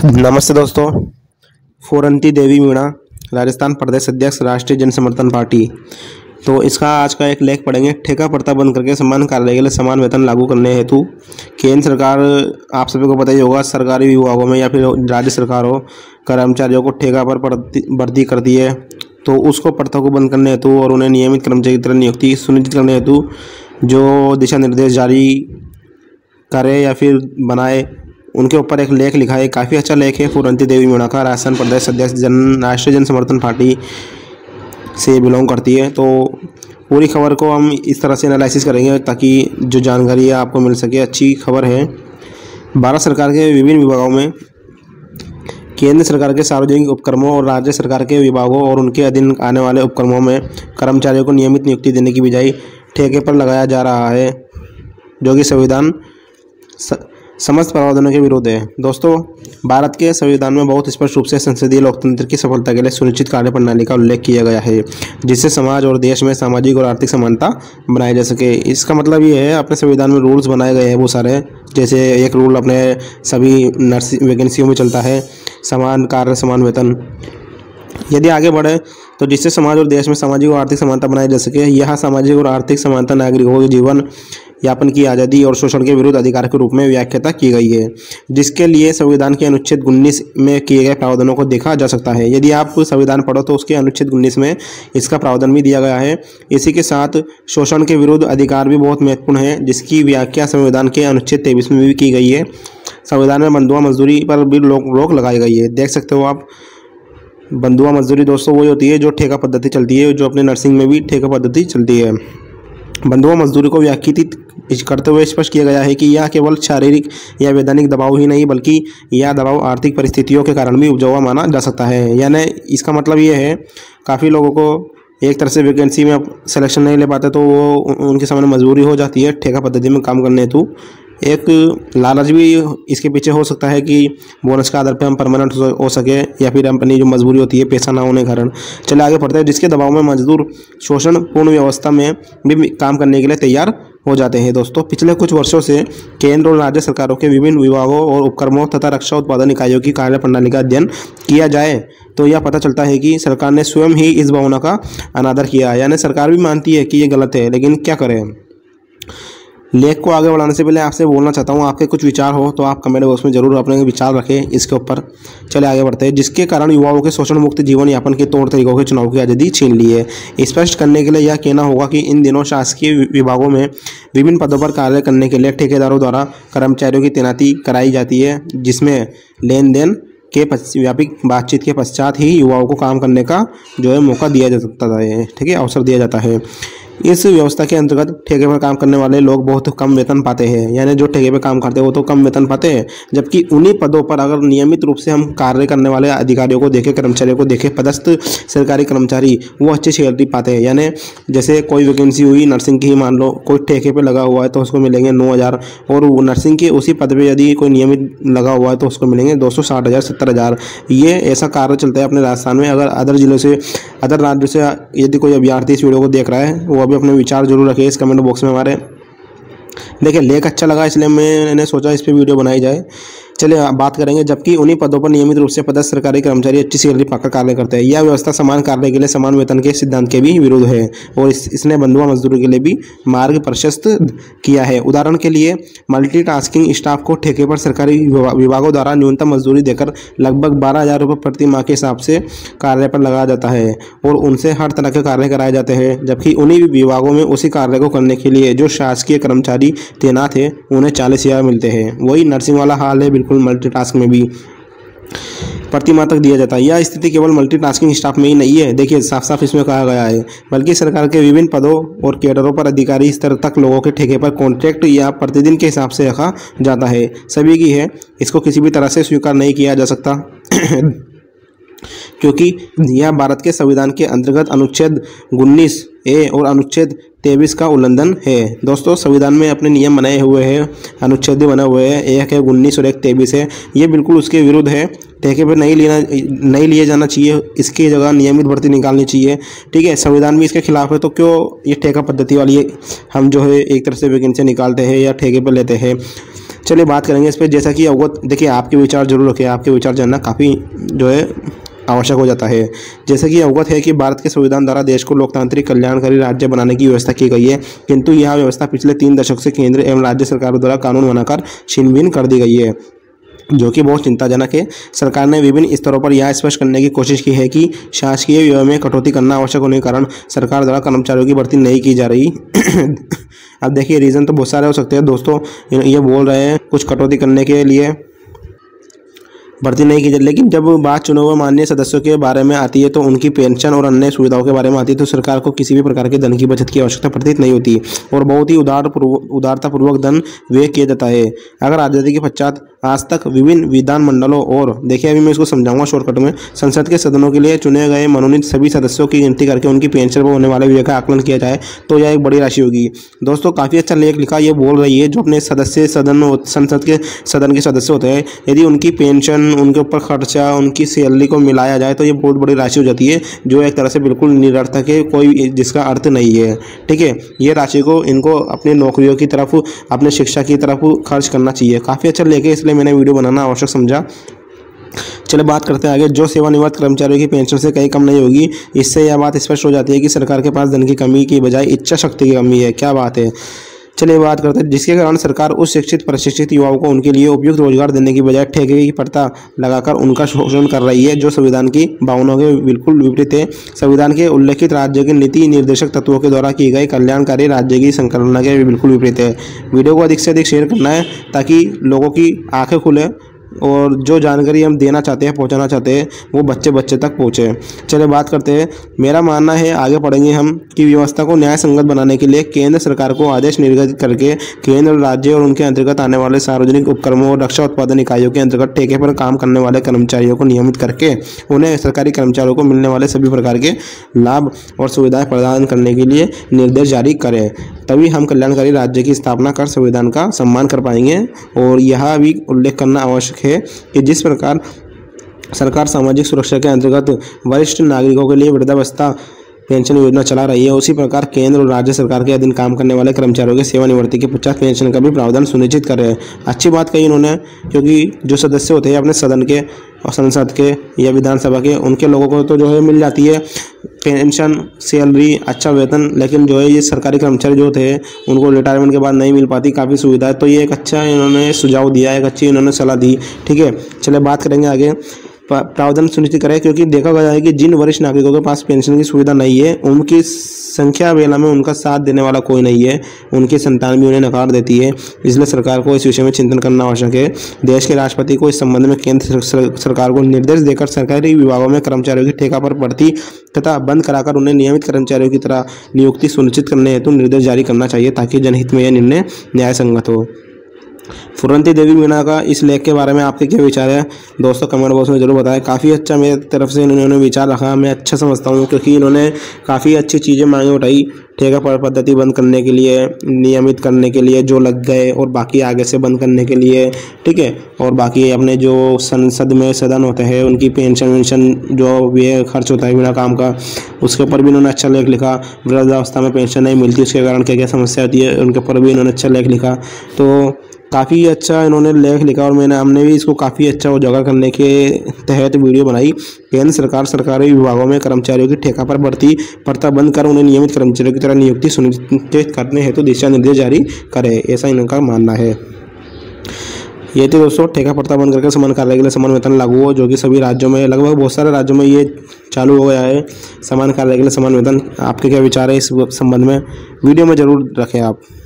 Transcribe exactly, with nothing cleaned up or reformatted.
नमस्ते दोस्तों। फूरंती देवी मीणा, राजस्थान प्रदेश अध्यक्ष, राष्ट्रीय जन समर्थन पार्टी। तो इसका आज का एक लेख पढ़ेंगे। ठेका प्रथा बंद करके समान कार्य के लिए समान वेतन लागू करने हेतु केंद्र सरकार, आप सभी को पता ही होगा, सरकारी विभागों में या फिर राज्य सरकारों कर्मचारियों को ठेका पर भर्ती कर दी है। तो उसको प्रथा को बंद करने हेतु और उन्हें नियमित कर्मचारी की तरह नियुक्ति सुनिश्चित करने हेतु जो दिशा निर्देश जारी करे या फिर बनाए, उनके ऊपर एक लेख लिखा है। काफ़ी अच्छा लेख है। फूरंती देवी मीणा का, राजस्थान प्रदेश अध्यक्ष, जन राष्ट्रीय जन समर्थन पार्टी से बिलोंग करती है। तो पूरी खबर को हम इस तरह से एनालिसिस करेंगे ताकि जो जानकारी है आपको मिल सके। अच्छी खबर है। भारत सरकार के विभिन्न विभागों में केंद्र सरकार के सार्वजनिक उपक्रमों और राज्य सरकार के विभागों और उनके अधीन आने वाले उपक्रमों में कर्मचारियों को नियमित नियुक्ति देने की बजाय ठेके पर लगाया जा रहा है, जो कि संविधान समस्त प्रावधानों के विरुद्ध है। दोस्तों, भारत के संविधान में बहुत स्पष्ट रूप से संसदीय लोकतंत्र की सफलता के लिए सुनिश्चित कार्य प्रणाली का उल्लेख किया गया है, जिससे समाज और देश में सामाजिक और आर्थिक समानता बनाई जा सके। इसका मतलब ये है, अपने संविधान में रूल्स बनाए गए हैं वो सारे। जैसे एक रूल अपने सभी नर्सिंग वैकेंसियों में चलता है, समान कार्य समान वेतन। यदि आगे बढ़े तो जिससे समाज और देश में सामाजिक और आर्थिक समानता बनाई जा सके। यह सामाजिक और आर्थिक समानता नागरिकों के जीवन यापन की आज़ादी और शोषण के विरुद्ध अधिकार के रूप में व्याख्या की गई है, जिसके लिए संविधान के अनुच्छेद उन्नीस में किए गए प्रावधानों को देखा जा सकता है। यदि आप संविधान पढ़ो तो उसके अनुच्छेद उन्नीस में इसका प्रावधान भी दिया गया है। इसी के साथ शोषण के विरुद्ध अधिकार भी बहुत महत्वपूर्ण है, जिसकी व्याख्या संविधान के अनुच्छेद तेईस में भी की गई है। संविधान में बंधुआ मजदूरी पर भी रोक लगाई गई है। देख सकते हो आप, बंधुआ मजदूरी दोस्तों वही होती है जो ठेका पद्धति चलती है, जो अपने नर्सिंग में भी ठेका पद्धति चलती है। बंधुआ मजदूरी को व्याख्यायित करते हुए स्पष्ट किया गया है कि यह केवल शारीरिक या वैधानिक दबाव ही नहीं, बल्कि यह दबाव आर्थिक परिस्थितियों के कारण भी उपजाऊ माना जा सकता है। यानी इसका मतलब ये है, काफ़ी लोगों को एक तरह से वैकेंसी में सिलेक्शन नहीं ले पाते तो वो उनके सामने मजबूरी हो जाती है ठेका पद्धति में काम करने हेतु। एक लालच भी इसके पीछे हो सकता है कि बोनस के आधार पे हम परमानेंट हो सके, या फिर अपनी जो मजबूरी होती है पैसा ना होने के कारण। चले आगे पढ़ते हैं। जिसके दबाव में मजदूर शोषण पूर्ण व्यवस्था में भी काम करने के लिए तैयार हो जाते हैं। दोस्तों, पिछले कुछ वर्षों से केंद्र और राज्य सरकारों के विभिन्न विभागों और उपक्रमों तथा रक्षा उत्पादन इकाइयों की कार्य प्रणाली का अध्ययन किया जाए तो यह पता चलता है कि सरकार ने स्वयं ही इस भावना का अनादर किया है। यानी सरकार भी मानती है कि ये गलत है, लेकिन क्या करें। लेख को आगे बढ़ाने से पहले आपसे बोलना चाहता हूँ, आपके कुछ विचार हो तो आप कमेंट बॉक्स में जरूर अपने विचार रखें इसके ऊपर। चले आगे बढ़ते हैं। जिसके कारण युवाओं के शोषण मुक्त जीवन यापन के तौर तरीकों के चुनाव की आज़ादी छीन ली है। स्पष्ट करने के लिए यह कहना होगा कि इन दिनों शासकीय विभागों में विभिन्न पदों पर कार्य करने के लिए ठेकेदारों द्वारा कर्मचारियों की तैनाती कराई जाती है, जिसमें लेन देन के व्यापक बातचीत के पश्चात ही युवाओं को काम करने का जो है मौका दिया जा सकता है, ठीक है, अवसर दिया जाता है। इस व्यवस्था के अंतर्गत ठेके पर काम करने वाले लोग बहुत कम वेतन पाते हैं। यानी जो ठेके पर काम करते हैं वो तो कम वेतन पाते हैं, जबकि उन्हीं पदों पर अगर नियमित रूप से हम कार्य करने वाले अधिकारियों को देखें, कर्मचारियों को देखें, पदस्थ सरकारी कर्मचारी, वो अच्छी सैलरी पाते हैं। यानी जैसे कोई वैकेंसी हुई नर्सिंग की ही, मान लो कोई ठेके पर लगा हुआ है तो उसको मिलेंगे नौ हज़ार, और नर्सिंग के उसी पद पर यदि कोई नियमित लगा हुआ है तो उसको मिलेंगे दो सौ साठ हज़ार सत्तर हज़ार। ये ऐसा कार्य चलता है अपने राजस्थान में। अगर अदर जिलों से, अदर राज्यों से यदि कोई अभ्यर्थी इस वीडियो को देख रहा है, वो अभी अपने विचार जरूर रखिए इस कमेंट बॉक्स में हमारे। देखिए, लेख अच्छा लगा इसलिए मैंने सोचा इस पे वीडियो बनाई जाए। चलिए बात करेंगे। जबकि उन्हीं पदों पर नियमित रूप से पदस्थ सरकारी कर्मचारी अच्छी सैलरी पाकर कार्य करते हैं। यह व्यवस्था समान कार्य के लिए समान वेतन के सिद्धांत के भी विरुद्ध है और इस, इसने बंधुआ मजदूरी के लिए भी मार्ग प्रशस्त किया है। उदाहरण के लिए, मल्टीटास्किंग स्टाफ को ठेके पर सरकारी विभागों द्वारा न्यूनतम मजदूरी देकर लगभग बारह हजार रुपये प्रति माह के हिसाब से कार्य पर लगाया जाता है और उनसे हर तरह के कार्य कराए जाते हैं। जबकि उन्हीं विभागों में उसी कार्य को करने के लिए जो शासकीय कर्मचारी तैनात है उन्हें चालीस हजार मिलते हैं। वही नर्सिंग वाला हाल है, बिल्कुल मल्टीटास्क में भी प्रति माह तक दिया जाता है। यह स्थिति केवल मल्टीटास्किंग स्टाफ में ही नहीं है, देखिए साफ साफ इसमें कहा गया है, बल्कि सरकार के विभिन्न पदों और कैडरों पर अधिकारी स्तर तक लोगों के ठेके पर कॉन्ट्रैक्ट या प्रतिदिन के हिसाब से रखा जाता है। सभी की है, इसको किसी भी तरह से स्वीकार नहीं किया जा सकता क्योंकि यह भारत के संविधान के अंतर्गत अनुच्छेद उन्नीस ए और अनुच्छेद तेईस का उल्लंघन है। दोस्तों, संविधान में अपने नियम बनाए हुए हैं, अनुच्छेद भी बने हुए हैं, एक है उन्नीस और एक तेईस है। ये बिल्कुल उसके विरुद्ध है। ठेके पे नहीं लेना नहीं लिए जाना चाहिए, इसकी जगह नियमित भर्ती निकालनी चाहिए, ठीक है। संविधान भी इसके खिलाफ है, तो क्यों ये ठेका पद्धति वाली हम जो है एक तरह से वैकेंसी निकालते हैं या ठेके पे लेते हैं। चलिए बात करेंगे इस पर। जैसा कि अवगत, देखिए आपके विचार जरूर रखें, आपके विचार जानना काफ़ी जो है आवश्यक हो जाता है। जैसे कि अवगत है कि भारत के संविधान द्वारा देश को लोकतांत्रिक कल्याणकारी राज्य बनाने की व्यवस्था की गई है, किंतु यह व्यवस्था पिछले तीन दशक से केंद्र एवं राज्य सरकारों द्वारा कानून बनाकर छीन बीन कर दी गई है, जो कि बहुत चिंताजनक है। सरकार ने विभिन्न स्तरों पर यह स्पष्ट करने की कोशिश की है कि शासकीय व्यय में कटौती करना आवश्यक होने के कारण सरकार द्वारा कर्मचारियों की भर्ती नहीं की जा रही। अब देखिए रीज़न तो बहुत सारे हो सकते हैं दोस्तों, ये बोल रहे हैं कुछ कटौती करने के लिए भर्ती नहीं की जाती, लेकिन जब बात चुने हुए माननीय सदस्यों के बारे में आती है तो उनकी पेंशन और अन्य सुविधाओं के बारे में आती है तो सरकार को किसी भी प्रकार के धन की बचत की आवश्यकता प्रतीत नहीं होती और बहुत ही उदार उदारतापूर्वक धन व्यय किया जाता है। अगर आज़ादी के पश्चात आज तक विभिन्न विधानमंडलों और देखिए अभी मैं इसको समझाऊंगा शॉर्टकट में, संसद के सदनों के लिए चुने गए मनोनीत सभी सदस्यों की गिनती करके उनकी पेंशन पर होने वाले व्यय का आकलन किया जाए तो यह एक बड़ी राशि होगी। दोस्तों काफ़ी अच्छा लेख लिखा, ये बोल रही है जो अपने सदस्य सदन संसद के सदन के सदस्य होते हैं, यदि उनकी पेंशन, उनके ऊपर खर्चा, उनकी सैलरी को मिलाया जाए तो ये बहुत बड़ी राशि हो जाती है, जो एक तरह से बिल्कुल निरर्थक है, कोई जिसका अर्थ नहीं है। ठीक है, ये राशि को इनको अपनी नौकरियों की तरफ, अपने शिक्षा की तरफ खर्च करना चाहिए। काफ़ी अच्छा लेके इसलिए मैंने वीडियो बनाना आवश्यक समझा। चलो बात करते हैं आगे। जो सेवानिवृत्त कर्मचारियों की पेंशन से कहीं कम नहीं होगी, इससे यह बात स्पष्ट हो जाती है कि सरकार के पास धन की कमी की बजाय इच्छा शक्ति की कमी है। क्या बात है। चलिए बात करते हैं, जिसके कारण सरकार उस शिक्षित प्रशिक्षित युवाओं को उनके लिए उपयुक्त रोजगार देने की बजाय ठेके की प्रथा लगाकर उनका शोषण कर रही है, जो संविधान की भावनाओं के बिल्कुल विपरीत है। संविधान के उल्लेखित राज्य के नीति निर्देशक तत्वों के द्वारा की गई कल्याणकारी राज्य की संकल्पना के बिल्कुल विपरीत है। वीडियो को अधिक से अधिक शेयर करना है ताकि लोगों की आंखें खुले और जो जानकारी हम देना चाहते हैं, पहुंचाना चाहते हैं, वो बच्चे बच्चे तक पहुंचे। चलिए बात करते हैं। मेरा मानना है, आगे पढ़ेंगे हम, कि व्यवस्था को न्याय संगत बनाने के लिए केंद्र सरकार को आदेश निर्गत करके केंद्र, राज्य और उनके अंतर्गत आने वाले सार्वजनिक उपक्रमों और रक्षा उत्पादन इकाइयों के अंतर्गत ठेके पर काम करने वाले कर्मचारियों को नियमित करके उन्हें सरकारी कर्मचारियों को मिलने वाले सभी प्रकार के लाभ और सुविधाएं प्रदान करने के लिए निर्देश जारी करें। तभी हम कल्याणकारी राज्य की स्थापना कर संविधान का सम्मान कर पाएंगे। और यह भी उल्लेख करना आवश्यक है कि जिस प्रकार सरकार सामाजिक सुरक्षा के अंतर्गत वरिष्ठ नागरिकों के लिए वृद्धावस्था पेंशन योजना चला रही है, उसी प्रकार केंद्र और राज्य सरकार के अधीन काम करने वाले कर्मचारियों के सेवानिवृत्ति के पश्चात पेंशन का भी प्रावधान सुनिश्चित कर रहे हैं। अच्छी बात कही इन्होंने, क्योंकि जो सदस्य होते हैं अपने सदन के और संसद के या विधानसभा के, उनके लोगों को तो जो है मिल जाती है पेंशन, सैलरी, अच्छा वेतन, लेकिन जो है ये सरकारी कर्मचारी जो थे उनको रिटायरमेंट के बाद नहीं मिल पाती काफ़ी सुविधा। तो ये एक अच्छा इन्होंने सुझाव दिया, एक अच्छी इन्होंने सलाह दी। ठीक है, चलिए बात करेंगे आगे। प्रावधान सुनिश्चित करें, क्योंकि देखा गया है कि जिन वरिष्ठ नागरिकों के पास पेंशन की सुविधा नहीं है, उनकी संख्या बेला में उनका साथ देने वाला कोई नहीं है, उनकी संतान भी उन्हें नकार देती है। इसलिए सरकार को इस विषय में चिंतन करना आवश्यक है। देश के राष्ट्रपति को इस संबंध में केंद्र सरकार को निर्देश देकर सरकारी विभागों में कर्मचारियों की ठेका पर भर्ती तथा बंद कराकर उन्हें नियमित कर्मचारियों की तरह नियुक्ति सुनिश्चित करने हेतु निर्देश जारी करना चाहिए, ताकि जनहित में यह निर्णय न्याय संगत हो। फुरंती देवी मीणा का इस लेख के बारे में आपके क्या विचार है दोस्तों, कमेंट बॉक्स में जरूर बताएं। काफ़ी अच्छा मेरी तरफ से इन्होंने विचार रखा, मैं अच्छा समझता हूँ, क्योंकि इन्होंने काफ़ी अच्छी चीज़ें मांगे उठाई। ठेका पर पद्धति बंद करने के लिए, नियमित करने के लिए जो लग गए, और बाकी आगे से बंद करने के लिए। ठीक है, और बाकी अपने जो संसद में सदन होते हैं उनकी पेंशन वेंशन जो ये खर्च होता है बिना काम का, उसके ऊपर भी इन्होंने अच्छा लेख लिखा। वृद्धावस्था में पेंशन नहीं मिलती, उसके कारण क्या क्या समस्या होती है, उनके ऊपर भी इन्होंने अच्छा लेख लिखा। तो काफ़ी अच्छा इन्होंने लेख लिखा और मैंने हमने भी इसको काफ़ी अच्छा उजागर करने के तहत वीडियो बनाई। केंद्र सरकार सरकारी विभागों में कर्मचारियों की ठेका पर भर्ती प्रथा बंद कर उन्हें नियमित कर्मचारियों की तरह नियुक्ति सुनिश्चित करने हेतु दिशा निर्देश जारी करे, ऐसा इनका मानना है। ये तो दोस्तों ठेका प्रथा बंद करके समान कार्य के लिए समान वेतन लागू हो, जो कि सभी राज्यों में, लगभग बहुत सारे राज्यों में ये चालू हो गया है। समान कार्य के लिए समान वेतन, आपके क्या विचार है इस संबंध में, वीडियो में जरूर रखें आप।